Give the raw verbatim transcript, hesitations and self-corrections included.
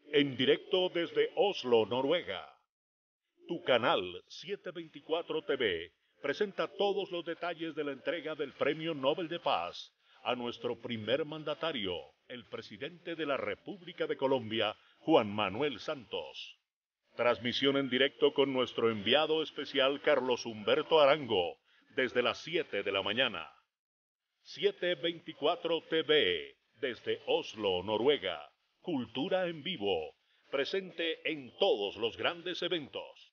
En directo desde Oslo, Noruega. Tu canal setecientos veinticuatro T V presenta todos los detalles de la entrega del Premio Nobel de Paz a nuestro primer mandatario, el presidente de la República de Colombia, Juan Manuel Santos. Transmisión en directo con nuestro enviado especial Carlos Humberto Arango, desde las siete de la mañana. setecientos veinticuatro T V, desde Oslo, Noruega. Cultura en vivo, presente en todos los grandes eventos.